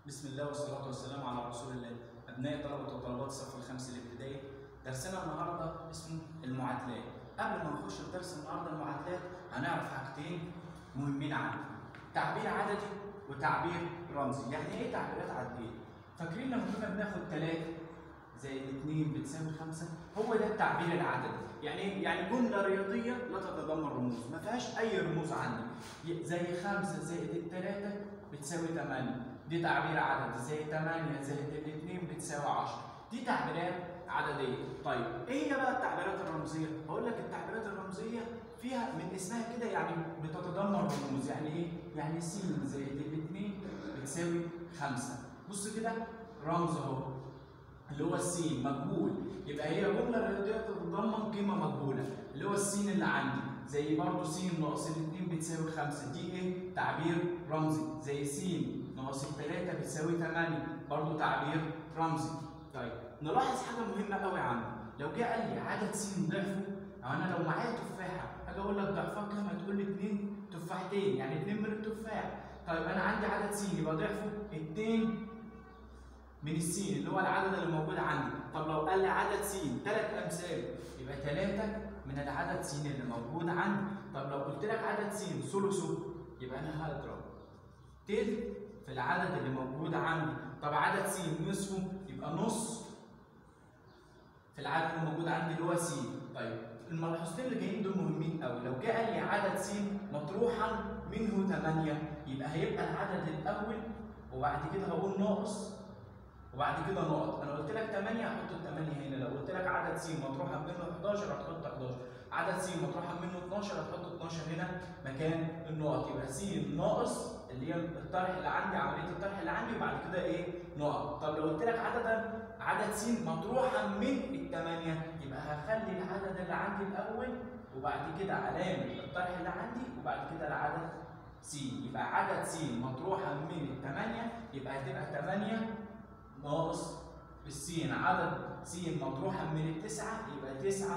بسم الله والصلاة والسلام على رسول الله. أبناء طلبة وطلبات الصف الخامس الابتدائي، درسنا النهارده اسمه المعادلات. قبل ما نخش في درس النهارده المعادلات هنعرف حاجتين مهمين عنه، تعبير عددي وتعبير رمزي. يعني إيه تعبيرات عددية؟ فاكرين لما كنا بناخد 3 زائد 2 بتساوي 5؟ هو ده التعبير العددي. يعني إيه؟ يعني جملة رياضية لا تتضمن رموز، ما فيهاش أي رموز عندي. زي 5 زائد 3 بتساوي 8، دي تعبير عددي. زي 8 زائد 2 بتساوي 10، دي تعبيرات عدديه. طيب ايه هي بقى التعبيرات الرمزيه؟ هقول لك التعبيرات الرمزيه فيها من اسمها كده يعني بتتضمن رموز. يعني ايه؟ يعني س زائد 2 بتساوي 5. بص كده رمز اهو اللي هو السين مجهول، يبقى هي جمله رياضيه تتضمن قيمه مجهوله اللي هو السين اللي عندي. زي برضه س ناقص 2 بتساوي 5، دي ايه؟ تعبير رمزي. زي س ناقص 3 بتساوي 8، برضه تعبير رمزي. طيب نلاحظ حاجه مهمه قوي عنده، لو جه قال لي عدد س ضعفه، او انا لو معايا تفاحه هاجي اقول لك ضعفها كام؟ هتقول لي 2 تفاحتين، يعني 2 من التفاح. طيب انا عندي عدد س يبقى ضعفه 2 من السين اللي هو العدد اللي موجود عندي. طب لو قال لي عدد س 3 امثال يبقى 3 من العدد س اللي موجود عندي. طب لو قلت لك عدد س ثلثه يبقى انا هضرب تلت في العدد اللي موجود عندي. طب عدد س نصفه يبقى نص في العدد اللي موجود عندي اللي هو س. طيب الملحوظتين اللي جايين دول مهمين قوي. لو جه قال لي عدد س مطروحا منه 8 يبقى هيبقى العدد الاول وبعد كده هقول ناقص وبعد كده نقط. انا قلت لك 8 هحط ال 8 هنا. لو قلت لك عدد س مطروحا منه 11 هتحط 11، عدد س مطروحا منه 12 هتحط 12 هنا مكان النقط. يبقى س ناقص اللي هي الطرح اللي عندي، عمليه الطرح اللي عندي، وبعد كده ايه؟ نقط. طب لو قلت لك عدد س مطروحا من الثمانيه يبقى هخلي العدد اللي عندي الاول وبعد كده علامه الطرح اللي عندي وبعد كده العدد س. يبقى عدد س مطروحا من الثمانيه يبقى هتبقى 8 ناقص السين. عدد س مطروحا من التسعة يبقى 9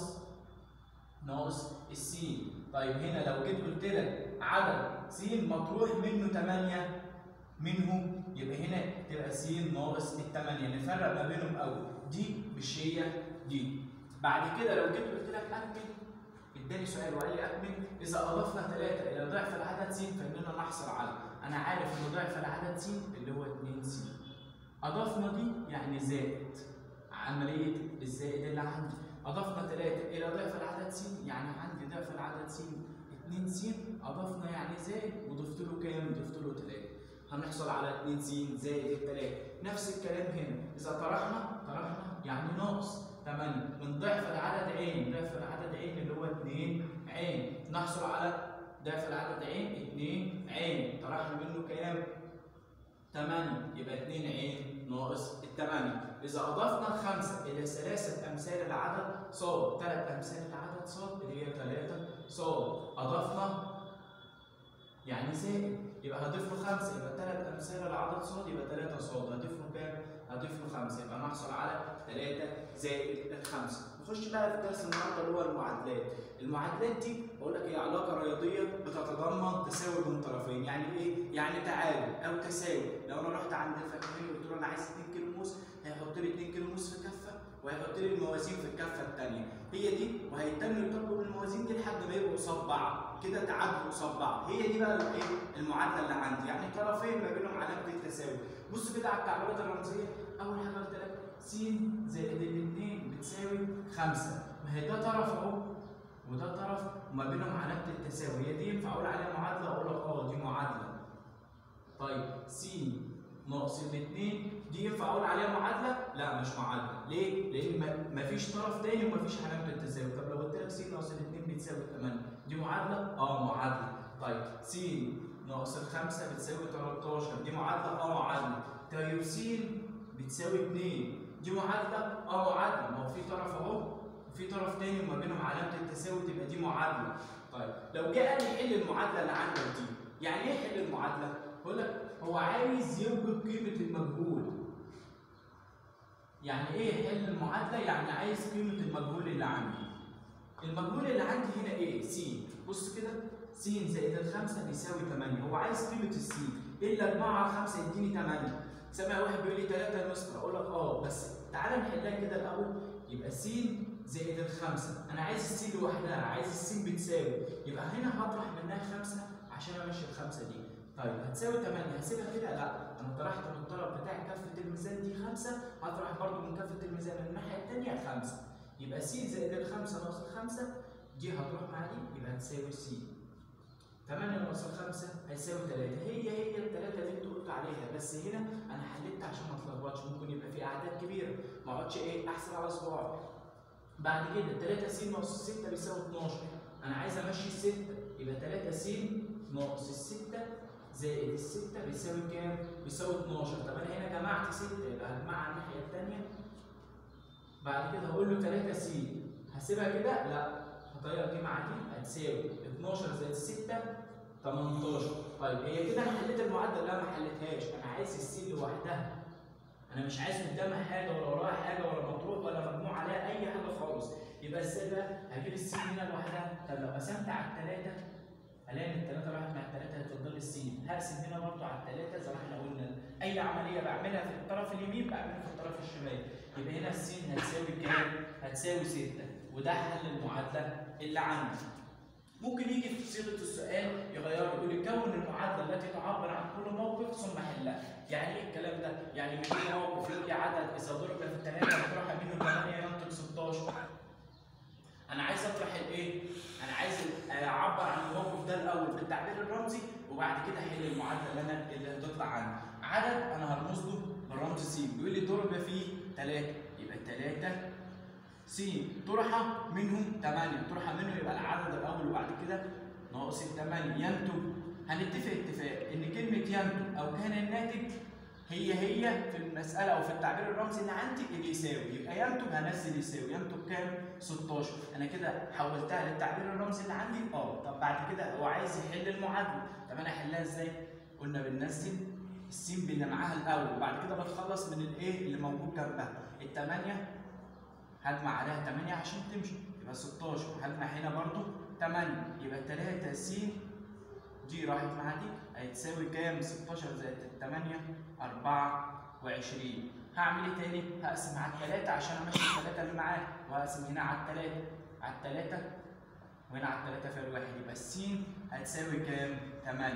ناقص السين. طيب هنا لو جيت قلت لك عدد س مطروح منه 8 منه يبقى هنا تبقى س ناقص ال8. نفرق ما بينهم قوي، دي مش هي دي. بعد كده لو جيت قلت لك اكمل، اداني سؤال وقال لي اكمل اذا اضفنا 3 الى ضعف العدد س فاننا نحصل على، انا عارف ان ضعف العدد س اللي هو 2 س. اضفنا دي يعني زائد، عمليه الزائد اللي عندي. اضفنا 3 الى ضعف العدد س يعني عندي ضعف العدد س 2 س، اضفنا يعني زائد وضفت له كام؟ ضفت له 3، هنحصل على 2 س زائد 3. نفس الكلام هنا، اذا طرحنا يعني ناقص 8 من ضعف العدد عين. ضعف العدد عين اللي هو 2 عين، نحصل على ضعف العدد عين 2 عين، طرحنا منه كام؟ 8 يبقى 2 عين ناقص ال8. إذا أضفنا ال5 إلى 3 أمثال العدد ص، 3 أمثال العدد ص اللي هي 3 ص، أضفنا يعني زائد، يبقى هضيف له 5 يبقى 3 أمثال العدد ص يبقى 3 ص، هضيف له كام؟ هضيف له 5 يبقى نحصل على 3 زائد ال5. نخش بقى في درس النهارده اللي هو المعادلات. المعادلات دي بقول لك هي علاقه رياضيه بتتضمن تساوي بين طرفين. يعني ايه؟ يعني تعادل او تساوي. لو انا رحت عند الفلاحين قلت له انا عايز 2 كيلو موز، هيحط لي 2 كيلو موز في كفه وهيحط لي الموازين في الكفه الثانيه، هي دي، وهيتم يطبقوا الموازين دي لحد ما يبقوا قصاد بعض كده، تعادلوا قصاد بعض. هي دي بقى الايه؟ المعادله اللي عندي، يعني طرفين ما بينهم علامه التساوي. بص كده على التعبيرات الرمزيه. اول حاجه قلت لك س زائد ال2 بتساوي 5، ما هي ده طرف اهو وده طرف وما بينهم علامه التساوي. هي دي ينفع اقول عليها معادله؟ اقول لك دي معادله. طيب س ناقص ال2 دي ينفع اقول عليها معادله؟ لا مش معادله. ليه؟ لان مفيش طرف تاني ومفيش علامه التساوي. طب لو قلت لك س ناقص ال2 بتساوي 8 دي معادله؟ معادله. طيب س ناقص ال5 بتساوي 13 دي معادله؟ معادله. طيب س بتساوي 2 دي معادله؟ معادله. ما هو في طرف اهو وفي طرف تاني وما بينهم علامه التساوي تبقى دي معادله. طيب لو جه قال لي حل المعادله اللي عندك دي، يعني ايه حل المعادله؟ بقول لك هو عايز يوجد قيمه المجهول. يعني ايه حل المعادله؟ يعني عايز قيمه المجهول اللي عندي. المجهول اللي عندي هنا ايه؟ س. بص كده س زائد ال5 بيساوي 8، هو عايز قيمه الس. الا اجمعها على 5 يديني 8. سامع واحد بيقول لي 3 يا مستر، اقول لك بس تعالى نحلها كده الاول. يبقى س زائد الخمسة، انا عايز الس لوحدها، عايز الس بتساوي، يبقى هنا هطرح منها 5 عشان امشي الخمسة دي. طيب هتساوي 8، هسيبها كده؟ لا، انا طرحت من الطرف بتاع كفة الميزان دي 5، هطرح برضو من كفة الميزان الناحية التانية 5. يبقى س زائد الخمسة ناقص الخمسة دي هتروح مع دي، يبقى هتساوي س. 8 ناقص 5 هيساوي 3، هي ال3 اللي انت قلت عليها، بس هنا انا حليت عشان ما اتلخبطش، ممكن يبقى في اعداد كبيره ما اقعدش احسب على صباعي. بعد كده 3 س ناقص 6 بيساوي 12، انا عايز امشي ال6، يبقى 3 س ناقص ال6 زائد ال6 بيساوي كام؟ بيساوي 12. طب انا هنا جمعت 6، يبقى هجمعها على الناحيه الثانيه. بعد كده هقول له 3 س، هسيبها كده؟ لا، هطير دي مع دي، هتساوي 12 زائد 6 18. طيب هي كده انا حليت المعادله؟ لا، ما حليتهاش، انا عايز الس لوحدها، انا مش عايز قدامها حاجه ولا وراها حاجه ولا مطروح ولا مجموع عليها اي حاجه خالص. يبقى ازاي بقى هجيب الس هنا لوحدها؟ طب لو قسمت على الثلاثه الاقي ان الثلاثه راحت مع الثلاثه، هتفضل لي الس، هقسم هنا برضه على الثلاثه زي ما احنا قلنا، اي عمليه بعملها في الطرف اليمين بعملها في الطرف الشمال. يبقى هنا الس هتساوي كام؟ هتساوي 6، وده حل المعادله اللي عندي. ممكن يجي في صيغه السؤال يغير يقول لي كون المعادله التي تعبر عن كل موقف ثم حلها. يعني ايه الكلام ده؟ يعني من كل موقف يقول لي عدد اذا ضرب في الثلاثه هتروح منه 8 ينتج 16. انا عايز اطرح الايه؟ انا عايز اعبر عن الموقف ده الاول بالتعبير الرمزي، وبعد كده احل المعادله اللي هتطلع عندي. عدد انا هرمز له بالرمز س، بيقول لي ضرب فيه 3، يبقى 3 س طرح منه 8، طرح منه يبقى العدد الاول وبعد كده ناقص ال8 ينتج. هنتفق اتفاق ان كلمه ينتج او كان الناتج هي في المساله او في التعبير الرمزي اللي عندي اللي يساوي، يبقى ينتج هنزل يساوي، ينتج كام؟ 16. انا كده حولتها للتعبير الرمزي اللي عندي. طب بعد كده هو عايز يحل المعادله، طب انا احلها ازاي؟ قلنا بننزل الس اللي معاها الاول وبعد كده بتخلص من الايه اللي موجود جنبها. ال8 هجمع عليها 8 عشان تمشي يبقى 16، هجمع هنا برضو 8 يبقى 3 س دي راحت مع دي هيتساوي كام؟ 16 زائد 8 24. هعمل ايه تاني؟ هقسم على ال3 عشان امشي ال3 اللي معاها، وهقسم هنا على ال3 وهنا على ال3 فيها الواحد، يبقى الس هتساوي كام؟ 8.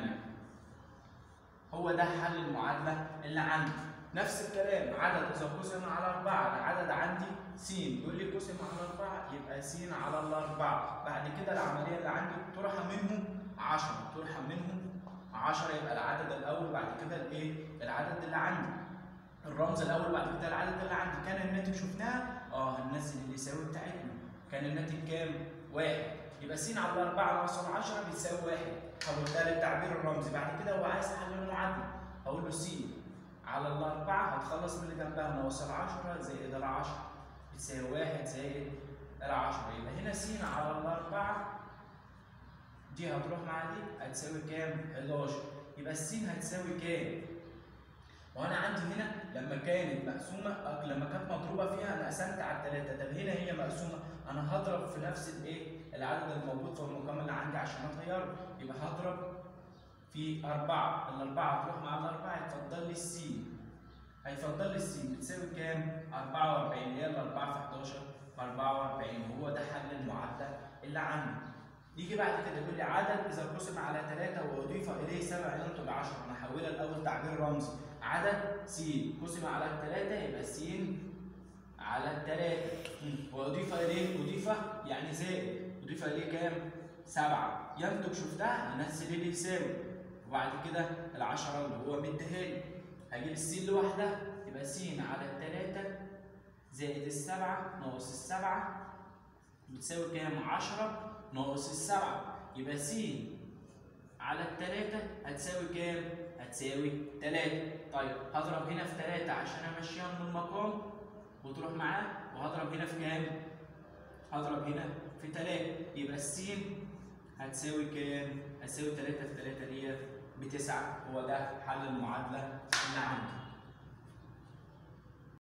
هو ده حل المعادله اللي عندي. نفس الكلام عدد اذا قسم على 4، العدد عندي س، يقول لي قسم على 4 يبقى س على ال4. بعد كده العمليه اللي عندي طرح منهم 10، طرح منهم 10 يبقى العدد الاول بعد كده الايه؟ العدد اللي عندي. الرمز الاول بعد كده العدد اللي عندي. كان الناتج شفناها؟ هننزل اللي يساوي بتاعتنا. كان الناتج كام؟ 1. يبقى س على 4 ناقص 10 بيساوي 1. حولتها للتعبير الرمزي. بعد كده هو عايز حل المعادله، هقول له س على ال4 هتخلص من اللي جنبها ناقص 10 زائد 10 بتساوي 1 زائد 10. يبقى هنا س على ال4 دي هتروح مع دي هتساوي كام؟ 11. يبقى الس هتساوي كام؟ وانا عندي هنا لما كانت مقسومه لما كانت مضروبه فيها انا قسمت على 3، طب هنا هي مقسومه انا هضرب في نفس الايه؟ العدد الموجود في المقام اللي عندي عشان اغيره، يبقى هضرب في 4، ال4 هتروح مع ال4 هيتفضل لي الس، هيفضل لي الس بتساوي كام؟ 44 اللي هي ال4 في 11 ب 44. وهو ده حل المعادله اللي عندي. يجي بعد كده يقول لي عدد اذا قسم على 3 واضيف اليه 7 ينتج 10. انا هحولها الاول تعبير رمزي. عدد س قسم على 3 يبقى س على 3 واضيف اليه، اضيف يعني زائد، اضيف اليه كام؟ 7 ينتج شفتها هنزل اللي يساوي، وبعد كده ال10 اللي هو مديها لي هجيب الس لوحدها يبقى س على 3 زائد ال7 ناقص ال7 بتساوي كام؟ 10 ناقص ال7 يبقى س على 3 هتساوي كام؟ هتساوي 3. طيب هضرب هنا في 3 عشان امشيها من المقام وتروح معاه، وهضرب هنا في كام؟ هضرب هنا في 3 يبقى الس هتساوي كام؟ هتساوي 3 في 3 ديت ب9. هو ده حل المعادله اللي عندي.